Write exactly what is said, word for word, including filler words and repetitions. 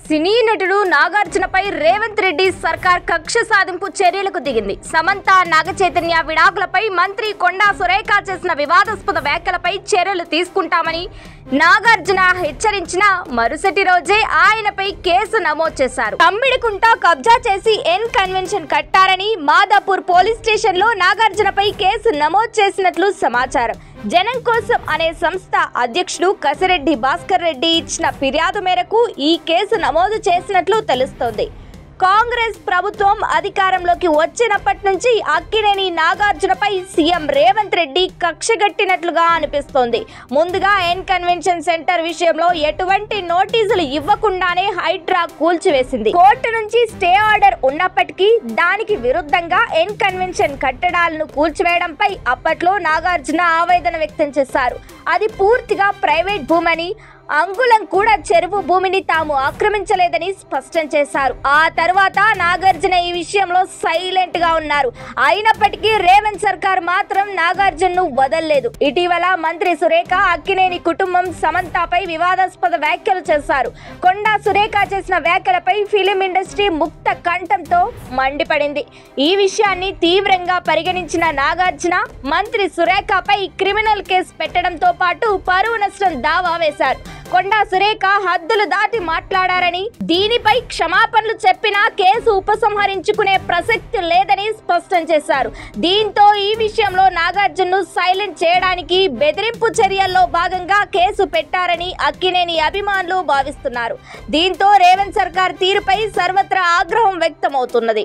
సినీ నటుడు నాగార్జునపై రేవంత్ రెడ్డి సర్కార్ కక్ష సాధింపు చర్యలకు దిగింది. సమంత నాగచైతన్య విడాకులపై మంత్రి కొండా సురేఖ చేసిన వివాదాస్పద వ్యాఖ్యలపై చర్యలు తీసుకుంటామని నాగార్జున హెచ్చరించిన మరుసటి రోజే ఆయనపై కేసు నమోదు చేశారు. తమ్మిడికుంట కబ్జా చేసి ఎన్ కన్వెన్షన్ కట్టారని మాదాపూర్ పోలీస్ స్టేషన్ లో నాగార్జునపై కేసు నమోదు చేసినట్లు సమాచారం. జనం కోసం అనే సంస్థ అధ్యక్షుడు కసిరెడ్డి భాస్కర్ రెడ్డి ఇచ్చిన ఫిర్యాదు మేరకు ఈ కేసు నమోదు చేసినట్లు తెలుస్తోంది. కాంగ్రెస్ ప్రభుత్వం అధికారంలోకి వచ్చినప్పటి నుంచి అక్కినేని నాగార్జునపై సీఎం రేవంత్ రెడ్డి కక్షగట్టినట్లుగా అనిపిస్తోంది. ముందుగా ఎన్ కన్వెన్షన్ సెంటర్ విషయంలో ఎటువంటి నోటీసులు ఇవ్వకుండానే హైడ్రా కూల్చివేసింది. కోర్టు నుంచి స్టే ఆర్డర్ ఉన్నప్పటికీ దానికి విరుద్ధంగా ఎన్ కన్వెన్షన్ కట్టడాలను కూల్చివేయడంపై అప్పట్లో నాగార్జున ఆవేదన వ్యక్తం చేశారు. అది పూర్తిగా ప్రైవేట్ భూమని, అంగుళం కూడా చెరువు భూమిని తాము ఆక్రమించలేదని స్పష్టం చేశారు. ఆ తర్వాత నాగార్జున ఈ విషయంలో సైలెంట్ గా ఉన్నారు. అయినప్పటికీ రేవంత్ సర్కార్ మాత్రం నాగార్జునను వదల్లేదు. ఇటీవల మంత్రి సురేఖ అక్కినేని కుటుంబం సమంతపై వివాదాస్పద వ్యాఖ్యలు చేశారు. కొండా సురేఖ చేసిన వ్యాఖ్యలపై ఫిలిం ఇండస్ట్రీ ముక్త కంఠంతో మండిపడింది. ఈ విషయాన్ని తీవ్రంగా పరిగణించిన నాగార్జున మంత్రి సురేఖపై క్రిమినల్ కేసు పెట్టడంతో పాటు పరువు నష్టం దావా వేశారు. కొండా సురేఖ హద్దులు దాటి మాట్లాడారని, దీనిపై క్షమాపణలు చెప్పినా కేసు ఉపసంహరించుకునే ప్రసక్తి లేదని స్పష్టం చేశారు. దీంతో ఈ విషయంలో నాగార్జునను సైలెంట్ చేయడానికి బెదిరింపు చర్యల్లో భాగంగా కేసు పెట్టారని అక్కినేని అభిమానులు భావిస్తున్నారు. దీంతో రేవంత్ సర్కార్ తీరుపై సర్వత్రా ఆగ్రహం వ్యక్తమవుతున్నది.